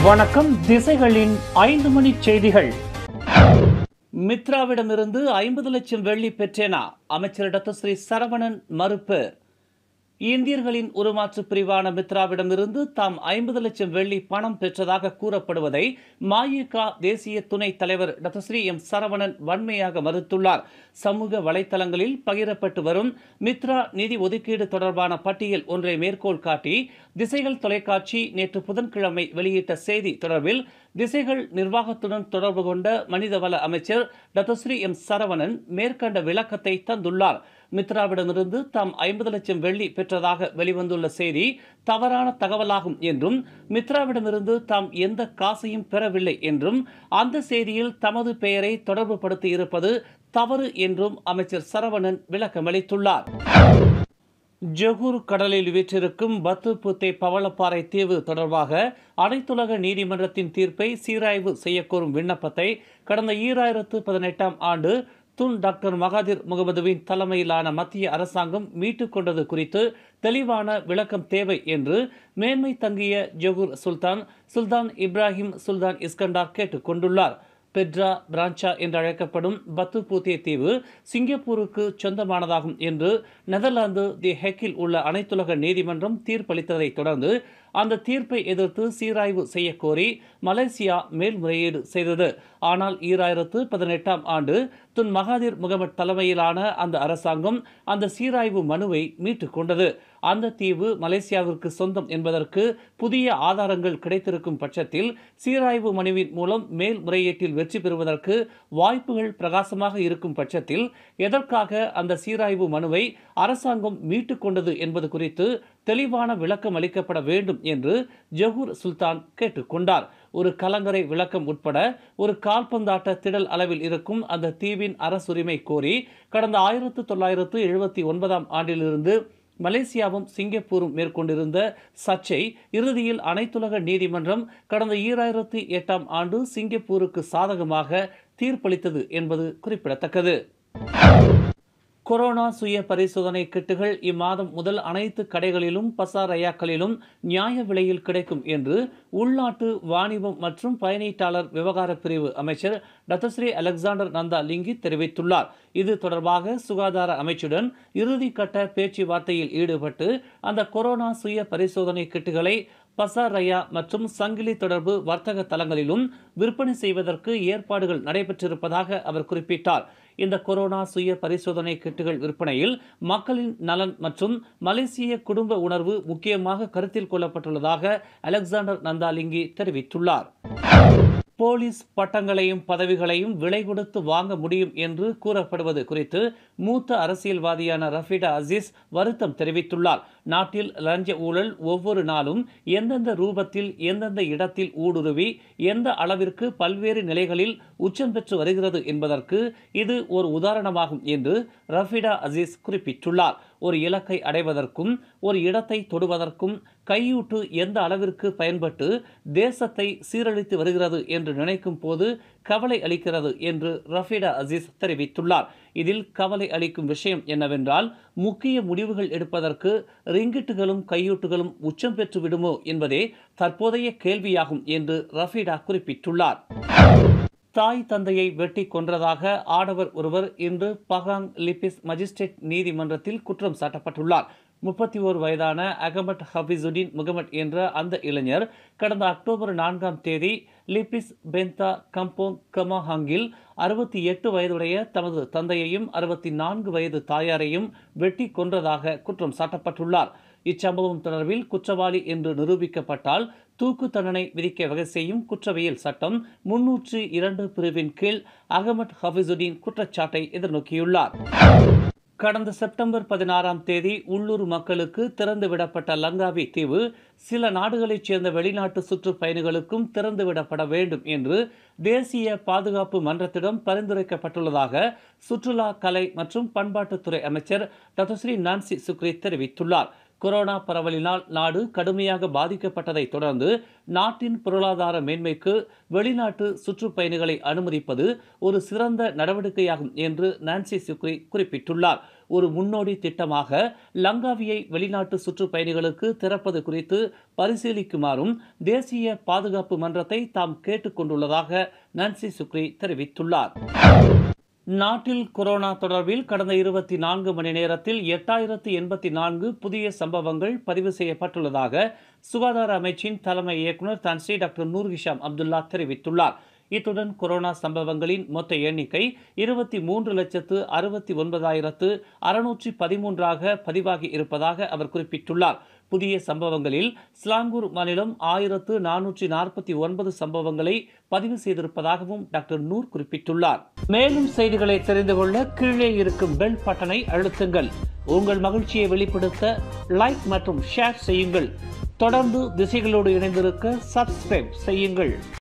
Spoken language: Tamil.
வணக்கம். திசைகளின் 5 மணி செய்திகள். மித்ராவிடமிருந்து 50 லட்சம் வெள்ளி பெற்றேனா? அமைச்சர் டாக்டர் சரவணன் மறுப்பு. இந்தியர்களின் உருமாற்று பிரிவான மித்ராவிடமிருந்து தாம் 50 லட்சம் வெள்ளி பணம் பெற்றதாக கூறப்படுவதை மஇக தேசிய துணைத் தலைவர் டாக்டர் சரவணன் வன்மையாக மறுத்துள்ளார். சமூக வலைதளங்களில் பகிரப்பட்டு வரும் மித்ரா நிதி ஒதுக்கீடு தொடர்பான பட்டியல் ஒன்றை மேற்கோள் காட்டி திசைகள் தொலைக்காட்சி நேற்று புதன்கிழமை வெளியிட்ட செய்தி தொடர்பில் திசைகள் நிர்வாகத்துடன் தொடர்பு கொண்ட மனிதவள அமைச்சர் டாக்டர் சரவணன் மேற்கண்ட விளக்கத்தை தந்துள்ளார். மித்ராவிடமிருந்து தாம் 50 லட்சம் வெள்ளி பெற்றதாக வெளிவந்துள்ள செய்தி தவறான தகவலாகும் என்றும், மித்ராவிடமிருந்து தாம் எந்த காசையும் பெறவில்லை என்றும், அந்த செய்தியில் தமது பெயரை தொடர்பு படுத்தி இருப்பது தவறு என்றும் அமைச்சர் சரவணன் விளக்கமளித்துள்ளார். ஜொகூர் கடலில் வீற்றிருக்கும் பத்துப்புத்தே பவளப்பாறை தீவு தொடர்பாக அனைத்துலக நீதிமன்றத்தின் தீர்ப்பை சீராய்வு செய்யக்கோரும் விண்ணப்பத்தை கடந்த 2018ஆம் ஆண்டு டாக்டர் மகாதிர் முகமதுவின் தலைமையிலான மத்திய அரசாங்கம் மீட்டுக் கொண்டது குறித்து தெளிவான விளக்கம் தேவை என்று மேன்மை தங்கிய Johor Sultan Ibrahim Sultan Iskandar கேட்டுக் கொண்டுள்ளார். பெட்ரா பிரான்சா என்று அழைக்கப்படும் பத்துபூத்தே தீவு சிங்கப்பூருக்கு சொந்தமானதாகும் என்று நெதர்லாந்து தி ஹெக்கில் உள்ள அனைத்துலக நீதிமன்றம் தீர்ப்பளித்ததை தொடர்ந்து அந்த தீர்ப்பை எதிர்த்து சீராய்வு செய்யக்கோரி மலேசியா மேல்முறையீடு செய்தது. ஆனால் 2018ஆம் ஆண்டு மகாதிர் முகமது தலைமையிலான அந்த அரசாங்கம் அந்த சீராய்வு மனுவை மீட்டுக் கொண்டது. அந்த தீவு மலேசியாவிற்கு சொந்தம் என்பதற்கு புதிய ஆதாரங்கள் கிடைத்திருக்கும் பட்சத்தில் சீராய்வு மனுவின் மூலம் மேல்முறையீட்டில் வெற்றி பெறுவதற்கு வாய்ப்புகள் பிரகாசமாக இருக்கும் பட்சத்தில் எதற்காக அந்த சீராய்வு மனுவை அரசாங்கம் மீட்டுக் கொண்டது என்பது குறித்து தெளிவான விளக்கம் அளிக்கப்பட வேண்டும் என்று ஜொகூர் சுல்தான் கேட்டுக்கொண்டார். ஒரு கலங்கரை விளக்கம் உட்பட ஒரு கால்பந்தாட்ட திடல் அளவில் இருக்கும் அந்த தீவின் அரசுரிமை கோரி கடந்த 1979ஆம் ஆண்டிலிருந்து மலேசியாவும் சிங்கப்பூரும் மேற்கொண்டிருந்த சர்ச்சை இறுதியில் அனைத்துலக நீதிமன்றம் கடந்த 2008ஆம் ஆண்டு சிங்கப்பூருக்கு சாதகமாக தீர்ப்பளித்தது என்பது குறிப்பிடத்தக்கது. கொரோனா சுய பரிசோதனை கிட்டுகள் இம்மாதம் முதல் அனைத்து கடைகளிலும் பசாரயாக்களிலும் நியாய விலையில் கிடைக்கும் என்று உள்நாட்டு வாணிபம் மற்றும் பயணீட்டாளர் விவகார பிரிவு அமைச்சர் டாக்டர் அலெக்சாண்டர் நந்தா லிங்கி தெரிவித்துள்ளார். இது தொடர்பாக சுகாதார அமைச்சுடன் இறுதிக்கட்ட பேச்சுவார்த்தையில் ஈடுபட்டு அந்த கொரோனா சுய பரிசோதனை கிட்டுகளை பசாரயா மற்றும் சங்கிலி தொடர்பு வர்த்தக தளங்களிலும் விற்பனை செய்வதற்கு ஏற்பாடுகள் நடைபெற்றிருப்பதாக அவர் குறிப்பிட்டார். இந்த கொரோனா சுய பரிசோதனை கிட்டுகள் விற்பனையில் மக்களின் நலன் மற்றும் மலேசிய குடும்ப உணர்வு முக்கியமாக கருத்தில் கொள்ளப்பட்டுள்ளதாக அலெக்சாண்டர் நந்தாலிங்கி தெரிவித்துள்ளார். போலீஸ் பட்டங்களையும் பதவிகளையும் விலை கொடுத்து வாங்க முடியும் என்று கூறப்படுவது குறித்து மூத்த அரசியல்வாதியான ரஃபீடா அசீஸ் வருத்தம் தெரிவித்துள்ளார். நாட்டில் லஞ்ச ஊழல் ஒவ்வொரு நாளும் எந்தெந்த ரூபத்தில் எந்தெந்த இடத்தில் ஊடுருவி எந்த அளவிற்கு பல்வேறு நிலைகளில் உச்சம் பெற்று வருகிறது என்பதற்கு இது ஒரு உதாரணமாகும் என்று ரஃபீடா அசீஸ் குறிப்பிட்டுள்ளார். ஒரு இலக்கை அடைவதற்கும் ஒரு இடத்தை தொடுவதற்கும் கையூட்டு எந்த அளவிற்கு பயன்பட்டு தேசத்தை சீரழித்து வருகிறது என்று நினைக்கும் போது கவலை அளிக்கிறது என்று ரஃபீடா அசீஸ் தெரிவித்துள்ளார். இதில் கவலை அளிக்கும் விஷயம் என்னவென்றால், முக்கிய முடிவுகள் எடுப்பதற்கு ரிங்கிட்டுகளும் கையூட்டுகளும் உச்சம் பெற்று விடுமோ என்பதே தற்போதைய கேள்வியாகும் என்று ரஃபீடா குறிப்பிட்டுள்ளார். தாய் தந்தையை வெட்டி கொன்றதாக ஆடவர் ஒருவர் இன்று பகாங் லிபிஸ் மஜிஸ்ட்ரேட் நீதிமன்றத்தில் குற்றம் சாட்டப்பட்டுள்ளார். 31 வயதான அகமட் ஹபீசுடின் முகமட் என்ற அந்த இளைஞர் கடந்த அக்டோபர் 4ஆம் தேதி லிபிஸ் பெந்தா கம்போங் கமாஹாங்கில் 68 வயதுடைய தமது தந்தையையும் 64 வயது தாயாரையும் வெட்டி கொன்றதாக குற்றம் சாட்டப்பட்டுள்ளார். இச்சம்பவம் தொடர்பில் குற்றவாளி என்று நிரூபிக்கப்பட்டால் தூக்கு தண்டனை விதிக்க வகை செய்யும் குற்றவியல் சட்டம் 302 பிரிவின் கீழ் அகமட் ஹபீசுடின் குற்றச்சாட்டை எதிர்நோக்கியுள்ளார். கடந்த செப்டம்பர் 16ஆம் தேதி உள்ளூர் மக்களுக்கு திறந்துவிடப்பட்ட லங்காவி தீவு சில நாடுகளைச் சேர்ந்த வெளிநாட்டு சுற்றுப்பயணிகளுக்கும் திறந்துவிடப்பட வேண்டும் என்று தேசிய பாதுகாப்பு மன்றத்திடம் பரிந்துரைக்கப்பட்டுள்ளதாக சுற்றுலா, கலை மற்றும் பண்பாட்டுத்துறை அமைச்சர் டாக்டர் நான்சி சுக்ரி தெரிவித்துள்ளார். கொரோனா பரவலினால் நாடு கடுமையாக பாதிக்கப்பட்டதை தொடர்ந்து நாட்டின் பொருளாதார மேன்மைக்கு வெளிநாட்டு சுற்றுப்பயணிகளை அனுமதிப்பது ஒரு சிறந்த நடவடிக்கையாகும் என்று நான்சி சுக்ரி குறிப்பிட்டுள்ளார். ஒரு முன்னோடி திட்டமாக லங்காவியை வெளிநாட்டு சுற்றுப்பயணிகளுக்கு திறப்பது குறித்து பரிசீலிக்குமாறும் தேசிய பாதுகாப்பு மன்றத்தை தாம் கேட்டுக் கொண்டுள்ளதாக நான்சி சுக்ரி தெரிவித்துள்ளார். நாட்டில் கொரோனா தொடர்பில் கடந்த 24 மணி நேரத்தில் 8084 புதிய சம்பவங்கள் பதிவு செய்யப்பட்டுள்ளதாக சுகாதார அமைச்சின் தலைமை இயக்குநர் Tan Sri doctor Noor Hisham Abdullah தெரிவித்துள்ளார். இத்துடன் கொரோனா சம்பவங்களின் மொத்த எண்ணிக்கை 23,69,613 பதிவாகி இருப்பதாக அவர் குறிப்பிட்டுள்ளார். புதிய சம்பவங்களில் ஸ்லாங்கூர் மாநிலம் 1449 சம்பவங்களை பதிவு செய்திருப்பதாகவும் டாக்டர் நூர் குறிப்பிட்டுள்ளார். மேலும் செய்திகளை தெரிந்து கொள்ள கீழே இருக்கும் பெல் பட்டனை அழுத்துங்கள். உங்கள் மகிழ்ச்சியை வெளிப்படுத்த லைக் மற்றும் ஷேர் செய்யுங்கள். தொடர்ந்து திசைகளோடு இணைந்திருக்க சப்ஸ்கிரைப் செய்யுங்கள்.